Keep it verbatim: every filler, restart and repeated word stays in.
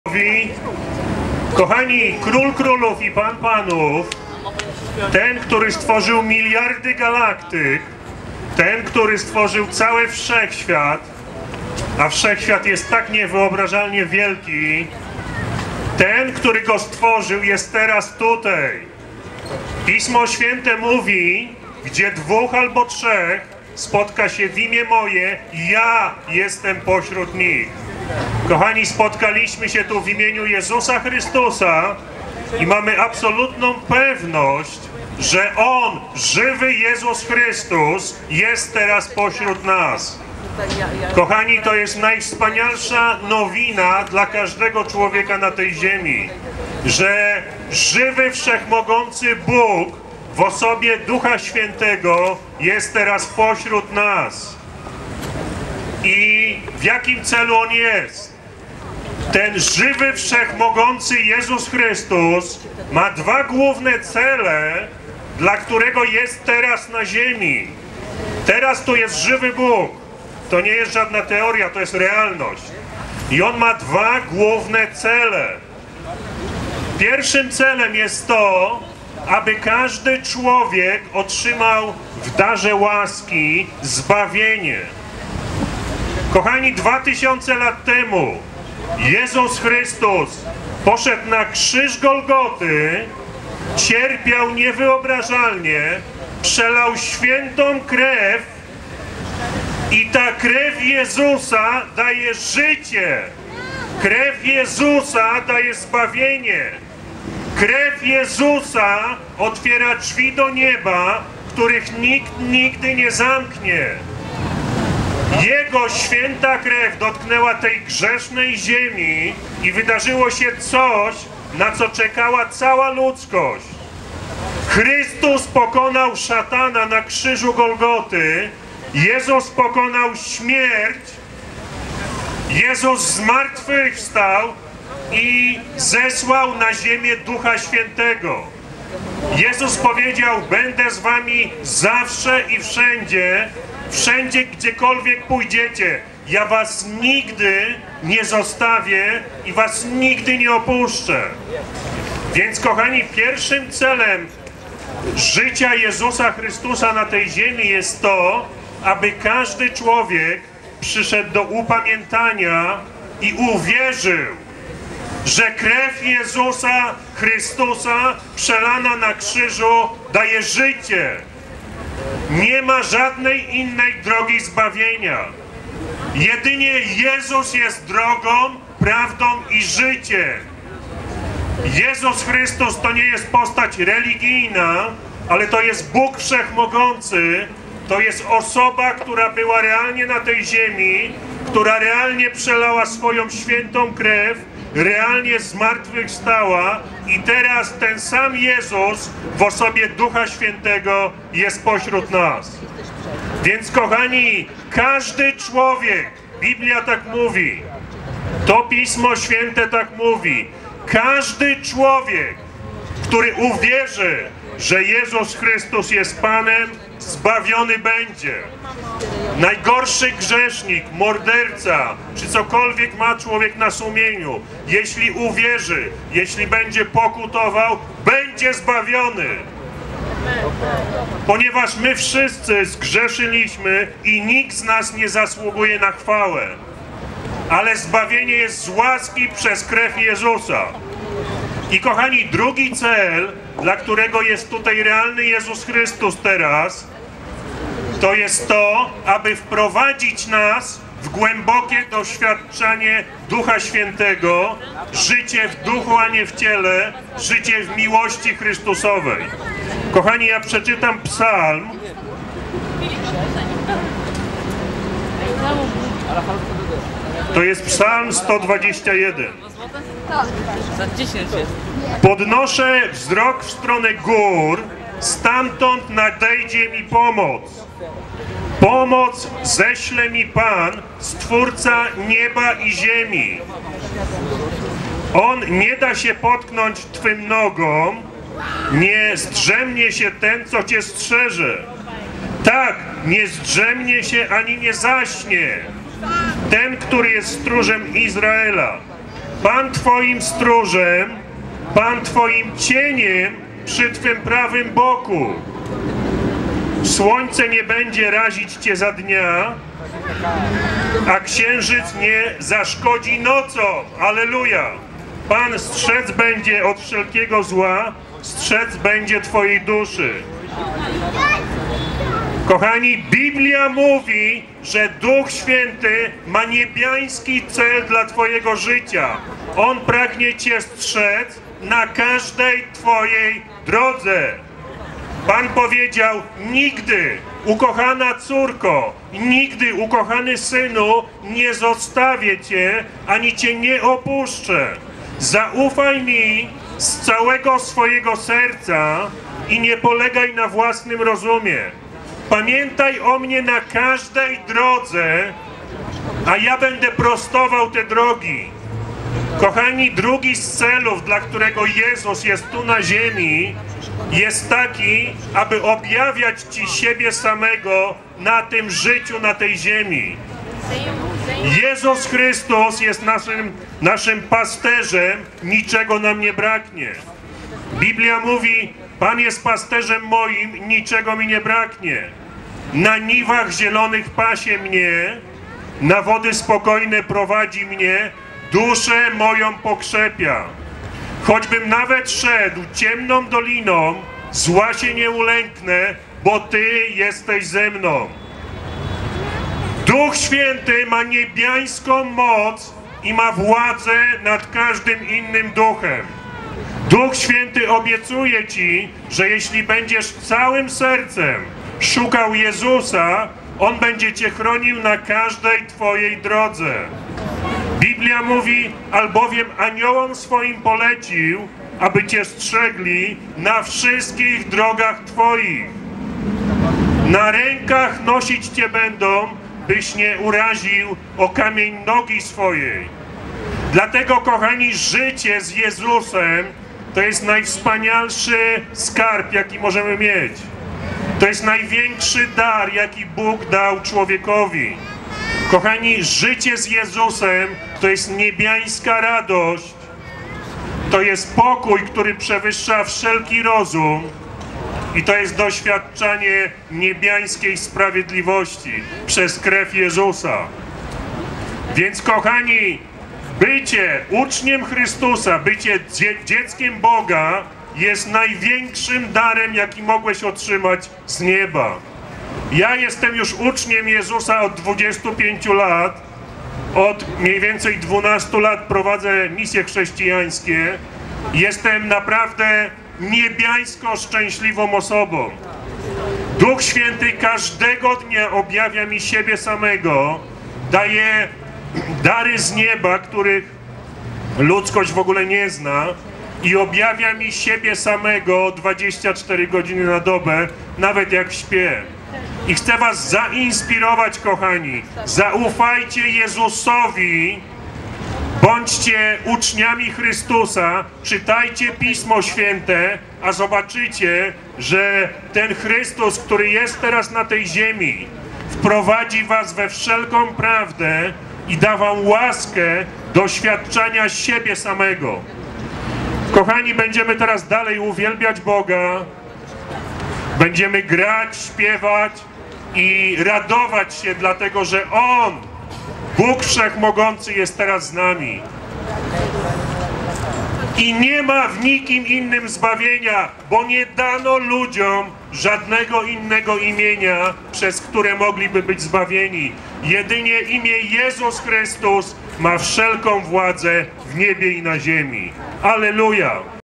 Kochani, Król Królów i Pan Panów, ten, który stworzył miliardy galaktyk, ten, który stworzył cały wszechświat, a wszechświat jest tak niewyobrażalnie wielki, ten, który go stworzył, jest teraz tutaj. Pismo Święte mówi, gdzie dwóch albo trzech spotka się w imię moje, ja jestem pośród nich. Kochani, spotkaliśmy się tu w imieniu Jezusa Chrystusa i mamy absolutną pewność, że On, żywy Jezus Chrystus, jest teraz pośród nas. Kochani, to jest najwspanialsza nowina dla każdego człowieka na tej ziemi, że żywy, wszechmogący Bóg w osobie Ducha Świętego jest teraz pośród nas. I w jakim celu On jest? Ten żywy, wszechmogący Jezus Chrystus ma dwa główne cele, dla którego jest teraz na ziemi. Teraz tu jest żywy Bóg. To nie jest żadna teoria, to jest realność. I On ma dwa główne cele. Pierwszym celem jest to, aby każdy człowiek otrzymał w darze łaski zbawienie. Kochani, dwa tysiące lat temu Jezus Chrystus poszedł na krzyż Golgoty, cierpiał niewyobrażalnie, przelał świętą krew i ta krew Jezusa daje życie. Krew Jezusa daje zbawienie. Krew Jezusa otwiera drzwi do nieba, których nikt nigdy nie zamknie. Jego święta krew dotknęła tej grzesznej ziemi i wydarzyło się coś, na co czekała cała ludzkość. Chrystus pokonał szatana na krzyżu Golgoty, Jezus pokonał śmierć, Jezus zmartwychwstał i zesłał na ziemię Ducha Świętego. Jezus powiedział, będę z wami zawsze i wszędzie, wszędzie, gdziekolwiek pójdziecie. Ja was nigdy nie zostawię i was nigdy nie opuszczę. Więc kochani, pierwszym celem życia Jezusa Chrystusa na tej ziemi jest to, aby każdy człowiek przyszedł do upamiętania i uwierzył, że krew Jezusa Chrystusa przelana na krzyżu daje życie. Nie ma żadnej innej drogi zbawienia. Jedynie Jezus jest drogą, prawdą i życiem. Jezus Chrystus to nie jest postać religijna, ale to jest Bóg Wszechmogący. To jest osoba, która była realnie na tej ziemi, która realnie przelała swoją świętą krew, realnie zmartwychwstała i teraz ten sam Jezus w osobie Ducha Świętego jest pośród nas. Więc kochani, każdy człowiek, Biblia tak mówi, to Pismo Święte tak mówi, każdy człowiek, który uwierzy, że Jezus Chrystus jest Panem, zbawiony będzie. Najgorszy grzesznik, morderca, czy cokolwiek ma człowiek na sumieniu, jeśli uwierzy, jeśli będzie pokutował, będzie zbawiony. Ponieważ my wszyscy zgrzeszyliśmy i nikt z nas nie zasługuje na chwałę. Ale zbawienie jest z łaski przez krew Jezusa. I kochani, drugi cel, dla którego jest tutaj realny Jezus Chrystus teraz, to jest to, aby wprowadzić nas w głębokie doświadczenie Ducha Świętego, życie w duchu, a nie w ciele, życie w miłości Chrystusowej. Kochani, ja przeczytam psalm. To jest psalm sto dwadzieścia jeden. Podnoszę wzrok w stronę gór, stamtąd nadejdzie mi pomoc. Pomoc ześle mi Pan, Stwórca nieba i ziemi. On nie da się potknąć Twym nogom, nie zdrzemnie się ten, co Cię strzeże. Tak, nie zdrzemnie się ani nie zaśnie ten, który jest stróżem Izraela. Pan Twoim stróżem, Pan Twoim cieniem przy Twym prawym boku. Słońce nie będzie razić Cię za dnia, a księżyc nie zaszkodzi nocą. Alleluja! Pan strzec będzie od wszelkiego zła, strzec będzie Twojej duszy. Kochani, Biblia mówi, że Duch Święty ma niebiański cel dla Twojego życia. On pragnie Cię strzec na każdej Twojej drodze. Pan powiedział: nigdy, ukochana córko, nigdy, ukochany synu, nie zostawię Cię, ani Cię nie opuszczę. Zaufaj mi z całego swojego serca i nie polegaj na własnym rozumie. Pamiętaj o mnie na każdej drodze, a ja będę prostował te drogi. Kochani, drugi z celów, dla którego Jezus jest tu na ziemi, jest taki, aby objawiać Ci siebie samego na tym życiu, na tej ziemi. Jezus Chrystus jest naszym, naszym pasterzem, niczego nam nie braknie. Biblia mówi: Pan jest pasterzem moim, niczego mi nie braknie. Na niwach zielonych pasie mnie, na wody spokojne prowadzi mnie, duszę moją pokrzepia. Choćbym nawet szedł ciemną doliną, zła się nie ulęknę, bo Ty jesteś ze mną. Duch Święty ma niebiańską moc i ma władzę nad każdym innym duchem. Duch Święty obiecuje Ci, że jeśli będziesz całym sercem szukał Jezusa, On będzie Cię chronił na każdej Twojej drodze. Biblia mówi: albowiem aniołom swoim polecił, aby Cię strzegli na wszystkich drogach Twoich. Na rękach nosić Cię będą, byś nie uraził o kamień nogi swojej. Dlatego, kochani, życie z Jezusem to jest najwspanialszy skarb, jaki możemy mieć. To jest największy dar, jaki Bóg dał człowiekowi. Kochani, życie z Jezusem to jest niebiańska radość. To jest pokój, który przewyższa wszelki rozum. I to jest doświadczanie niebiańskiej sprawiedliwości przez krew Jezusa. Więc, kochani, bycie uczniem Chrystusa, bycie dzie dzieckiem Boga jest największym darem, jaki mogłeś otrzymać z nieba. Ja jestem już uczniem Jezusa od dwudziestu pięciu lat. Od mniej więcej dwunastu lat prowadzę misje chrześcijańskie. Jestem naprawdę niebiańsko szczęśliwą osobą. Duch Święty każdego dnia objawia mi siebie samego, daje dary z nieba, których ludzkość w ogóle nie zna, i objawia mi siebie samego dwadzieścia cztery godziny na dobę, nawet jak śpię. I chcę was zainspirować, kochani. Zaufajcie Jezusowi, bądźcie uczniami Chrystusa, czytajcie Pismo Święte, a zobaczycie, że ten Chrystus, który jest teraz na tej ziemi, wprowadzi was we wszelką prawdę i da wam łaskę doświadczania siebie samego. Kochani, będziemy teraz dalej uwielbiać Boga, będziemy grać, śpiewać i radować się, dlatego że On, Bóg Wszechmogący, jest teraz z nami. I nie ma w nikim innym zbawienia, bo nie dano ludziom żadnego innego imienia, przez które mogliby być zbawieni. Jedynie imię Jezus Chrystus ma wszelką władzę w niebie i na ziemi. Alleluja!